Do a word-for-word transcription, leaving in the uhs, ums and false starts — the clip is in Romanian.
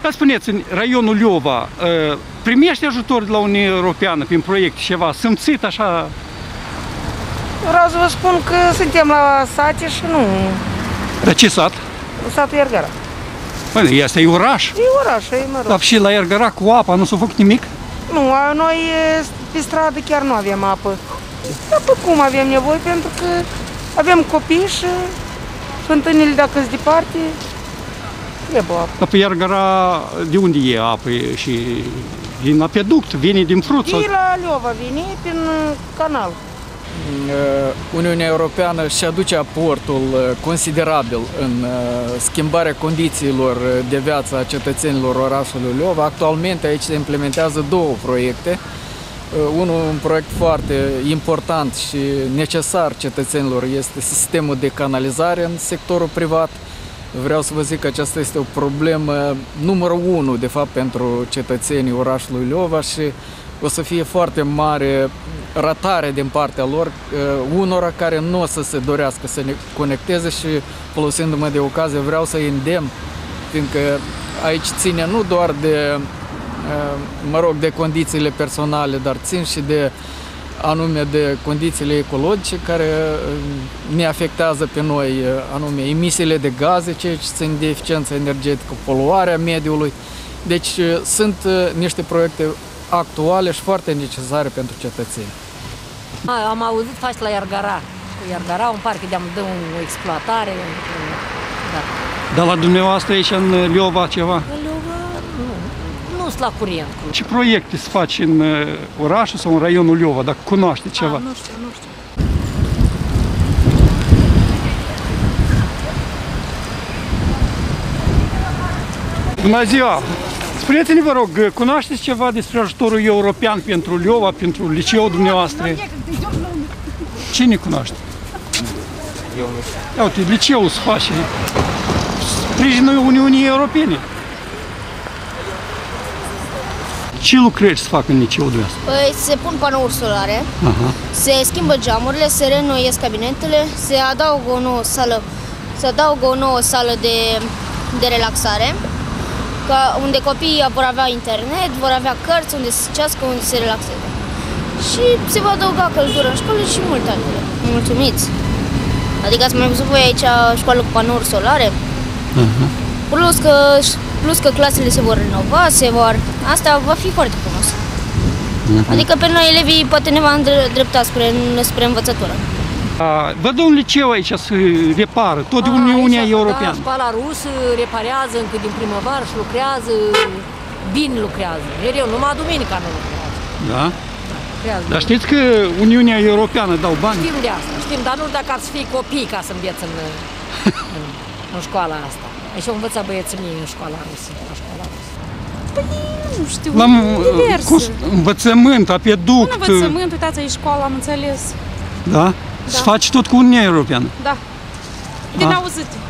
Dar spuneți, în raionul Leova, primește ajutor de la Uniunea Europeană prin proiecte ceva? Simțit așa? Vreau să vă spun că suntem la sate și nu... De ce sat? Satul Iargara. Păi, asta e oraș. E oraș, e mă rog. Dar și la Iargara cu apa nu s-a făcut nimic? Nu, noi pe stradă chiar nu avem apă. Dar pe cum avem nevoie, pentru că avem copii și fântânile, dacă sunt departe, trebuie apă. Dar pe Iargara, de unde e apă? Și din apeduct, vine din Fruț? De la Leova vine, prin canal. Uniunea Europeană își aduce aportul considerabil în schimbarea condițiilor de viață a cetățenilor orașului Leova. Actualmente aici se implementează două proiecte. Unul, un proiect foarte important și necesar cetățenilor, este sistemul de canalizare în sectorul privat. Vreau să vă zic că aceasta este o problemă numărul unu, de fapt, pentru cetățenii orașului Leova și o să fie foarte mare ratare din partea lor, unora care nu o să se dorească să ne conecteze și, folosindu-mă de ocazie, vreau să-i îndemn, fiindcă aici ține nu doar de, mă rog, de condițiile personale, dar țin și de anume de condițiile ecologice care ne afectează pe noi, anume emisiile de gaze, ceea ce țin de eficiența energetică, poluarea mediului. Deci sunt niște proiecte actuale și foarte necesare pentru cetățeni. Am auzit faci la Iargara. Iargara, un parc de-am dă o exploatare. Da. Dar la dumneavoastră aici în Leova ceva? În Leova nu, nu sunt la curent. Ce proiecte se faci în orașul sau în raionul Leova, dacă cunoaște ceva? A, nu știu, nu știu. Bună ziua! Spuneți-ne, vă rog, cunoașteți ceva despre ajutorul european pentru Leova, pentru liceul dumneavoastră? Cine cunoaște? Eu nu știu. Ia uite, liceul se face sprijinul Uniunii Europene. Ce lucrări se fac în liceul dumneavoastră? Păi se pun panouri solare, Aha. se schimbă geamurile, se reînnoiesc cabinetele, se adaugă o nouă sală, se adaugă o nouă sală de, de relaxare, ca unde copiii vor avea internet, vor avea cărți, unde se cească, unde se relaxeze. Și se va adăuga căldură în școală și multe altele. Mulțumiți! Adică ați mai văzut voi aici școală cu panouri solare? Aha. Plus că, plus că clasele se vor renova, se vor... Asta va fi foarte frumos. Aha. Adică pe noi elevii poate ne va îndrepta spre, spre învățătură. Văd un liceu aici să repară, tot de Uniunea Europeană. Da, școala rusă reparează încă din primăvară și lucrează, bine lucrează. Mereu, numai duminica nu lucrează. Da? Lucrează. Dar știți că Uniunea Europeană dau bani? Știm de asta, știm, dar nu dacă ar să fie copii ca să învețe în, în, în școala asta. Deci au învățat băieții mei în școala rusă, la școala rusă. Păi nu știu, La diverse. învățământ, apeduct. Un învățământ, uitați aici școala, am înțeles. Da? Se face tot cu Uniunea Europeană. Da. Din Ah. auzit.